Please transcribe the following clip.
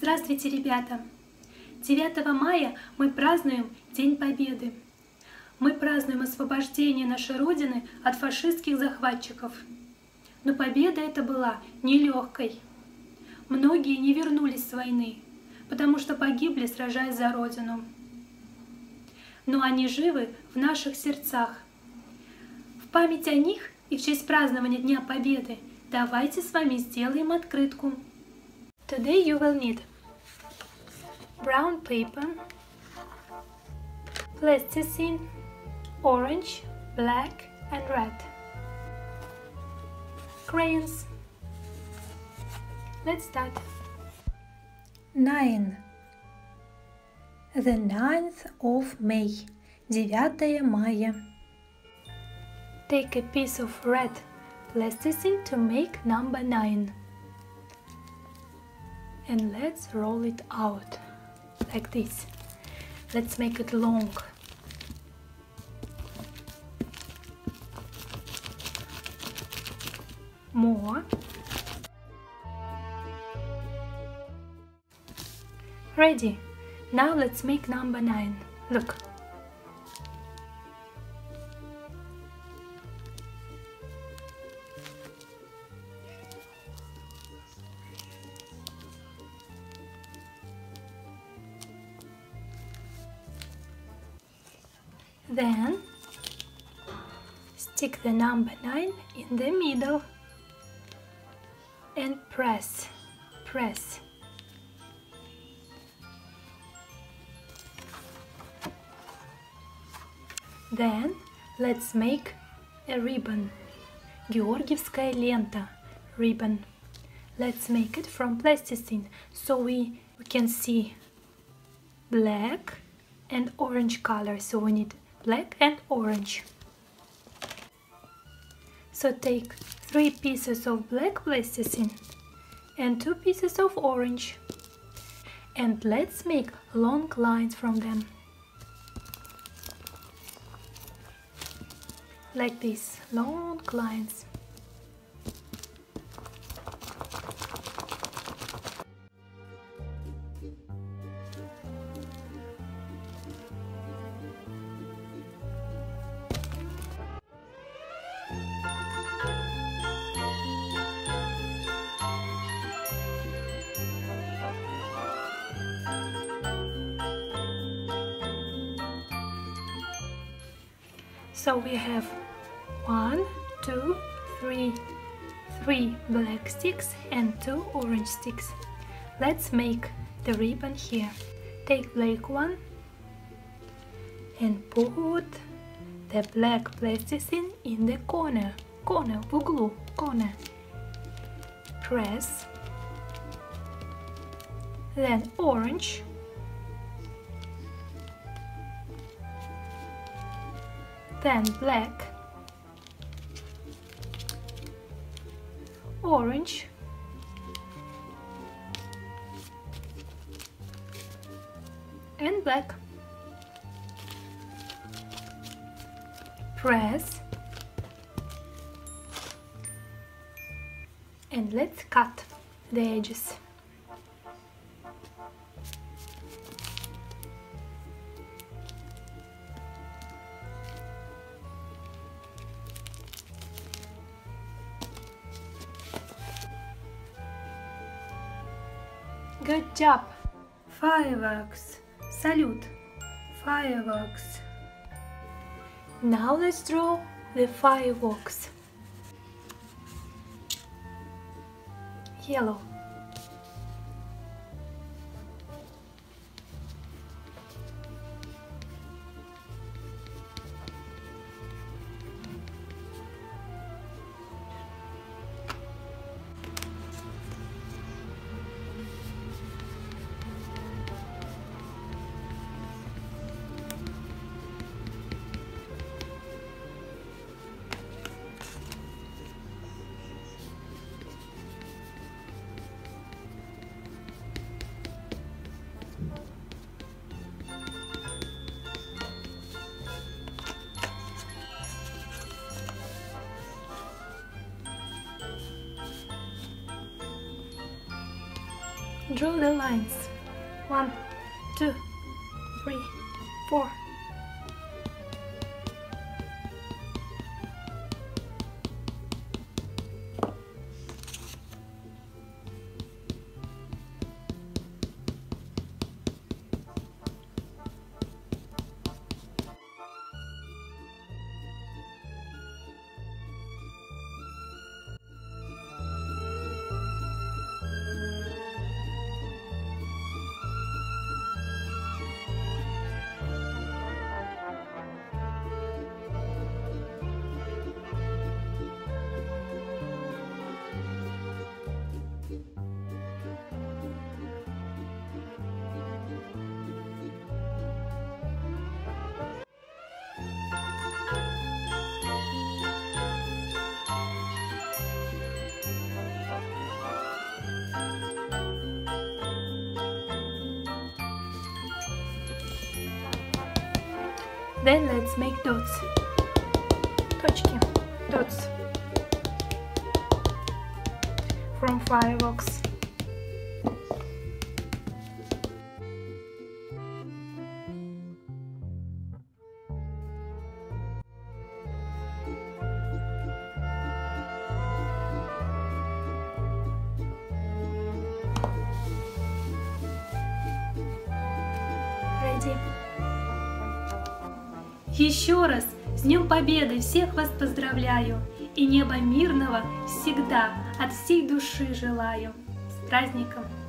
Здравствуйте, ребята! 9 мая мы празднуем День Победы. Мы празднуем освобождение нашей Родины от фашистских захватчиков. Но победа эта была нелегкой. Многие не вернулись с войны, потому что погибли, сражаясь за Родину. Но они живы в наших сердцах. В память о них и в честь празднования Дня Победы давайте с вами сделаем открытку. Today you will need brown paper, plasticine, orange, black and red, crayons. Let's start. 9. The 9th of May. 9 мая. Take a piece of red plasticine to make number 9. And let's roll it out like this. Let's make it long. More. Ready. Now let's make number 9. Look. Then stick the number 9 in the middle and press. Then let's make a ribbon. Георгиевская лента. Ribbon. Let's make it from plasticine so we can see black and orange color. So we need black and orange. So take 3 pieces of black plasticine and 2 pieces of orange, and let's make long lines from them, like this, long lines. So we have 1, 2, 3 black sticks and 2 orange sticks. Let's make the ribbon here. Take black one and put the black plasticine in the corner, в углу, corner. Press. Then orange. Then black, orange, and black. Press and let's cut the edges. Good job! Fireworks! Salute! Fireworks! Now let's draw the fireworks. Yellow. draw the lines. 1, 2, 3, 4. Then let's make dots. Точки. Dots. From fireworks. Ready. Еще раз с Днем Победы всех вас поздравляю и неба мирного всегда от всей души желаю. С праздником!